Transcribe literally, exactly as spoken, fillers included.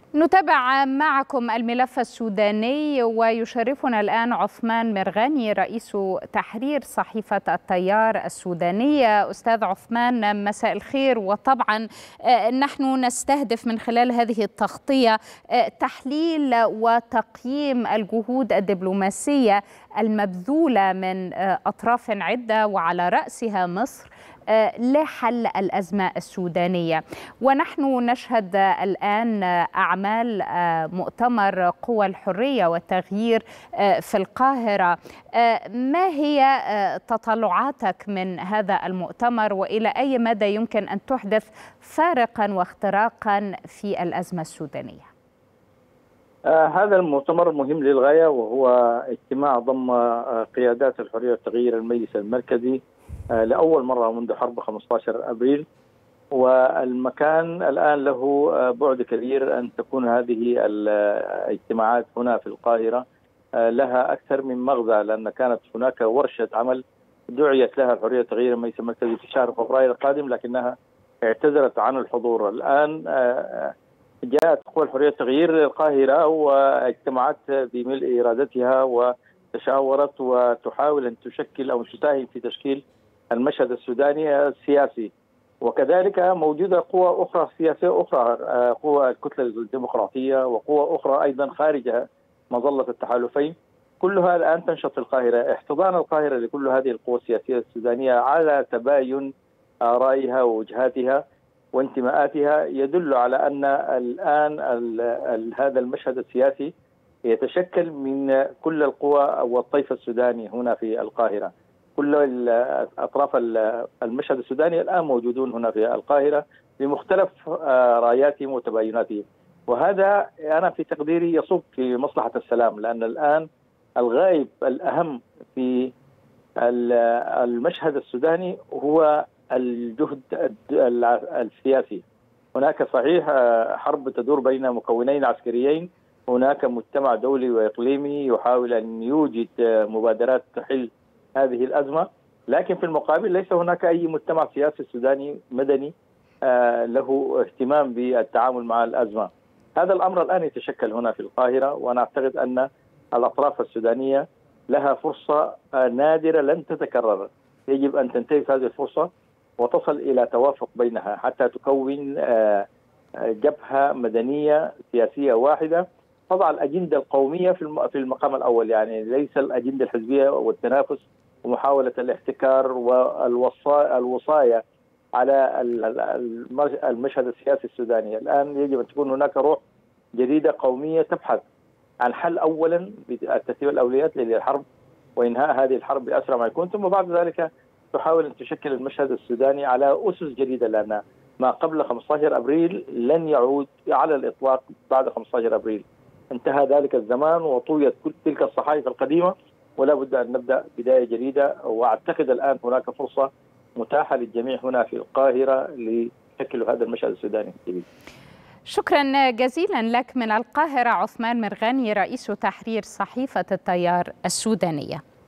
نتابع معكم الملف السوداني، ويشرفنا الآن عثمان مرغني رئيس تحرير صحيفة التيار السودانية. أستاذ عثمان، مساء الخير. وطبعا نحن نستهدف من خلال هذه التغطية تحليل وتقييم الجهود الدبلوماسية المبذولة من أطراف عدة وعلى رأسها مصر لحل الأزمة السودانية. ونحن نشهد الآن أعمال مؤتمر قوى الحرية والتغيير في القاهرة. ما هي تطلعاتك من هذا المؤتمر، وإلى أي مدى يمكن أن تحدث فارقا واختراقا في الأزمة السودانية؟ آه هذا المؤتمر مهم للغاية، وهو اجتماع ضم قيادات الحرية والتغيير المجلس المركزي لأول مرة منذ حرب خمسة عشر أبريل، والمكان الآن له بعد كبير أن تكون هذه الاجتماعات هنا في القاهرة لها أكثر من مغزى، لأن كانت هناك ورشة عمل دعيت لها الحرية والتغيير المجلس المركزي في شهر فبراير القادم، لكنها اعتذرت عن الحضور. الآن جاءت قوى الحرية والتغيير للقاهرة واجتمعت بملء إرادتها وتشاورت وتحاول أن تشكل أو تساهم في تشكيل المشهد السوداني السياسي. وكذلك موجودة قوى أخرى سياسية أخرى، قوى الكتلة الديمقراطية وقوى أخرى أيضا خارج مظلة التحالفين، كلها الآن تنشط في القاهرة. احتضان القاهرة لكل هذه القوى السياسية السودانية على تباين آرائها ووجهاتها وانتماءاتها يدل على أن الآن ال ال هذا المشهد السياسي يتشكل من كل القوى والطيف السوداني هنا في القاهرة. كل أطراف المشهد السوداني الآن موجودون هنا في القاهرة بمختلف راياتهم وتبايناتهم، وهذا أنا في تقديري يصب في مصلحة السلام، لأن الآن الغائب الأهم في المشهد السوداني هو الجهد السياسي. هناك صحيح حرب تدور بين مكونين عسكريين، هناك مجتمع دولي وإقليمي يحاول أن يوجد مبادرات تحل هذه الأزمة، لكن في المقابل ليس هناك أي مجتمع سياسي سوداني مدني له اهتمام بالتعامل مع الأزمة. هذا الأمر الآن يتشكل هنا في القاهرة، وأنا أعتقد أن الأطراف السودانية لها فرصة نادرة لن تتكرر، يجب أن تنتهز هذه الفرصة وتصل إلى توافق بينها حتى تكون جبهة مدنية سياسية واحدة تضع الأجندة القومية في المقام الأول، يعني ليس الأجندة الحزبية والتنافس ومحاولة الاحتكار والوصاية على المشهد السياسي السوداني. الآن يجب أن تكون هناك روح جديدة قومية تبحث عن حل أولا بترتيب الأولويات للحرب وإنهاء هذه الحرب بأسرع ما يكون، ثم بعد ذلك تحاول أن تشكل المشهد السوداني على أسس جديدة، لأن ما قبل خمسة عشر أبريل لن يعود على الإطلاق بعد خمسة عشر أبريل. انتهى ذلك الزمان وطويت كل تلك الصحائف القديمة، ولا بد أن نبدأ بداية جديدة. وأعتقد الآن هناك فرصة متاحة للجميع هنا في القاهرة لتشكل هذا المشهد السوداني الجديد. شكرا جزيلا لك من القاهرة عثمان مرغني رئيس تحرير صحيفة التيار السودانية.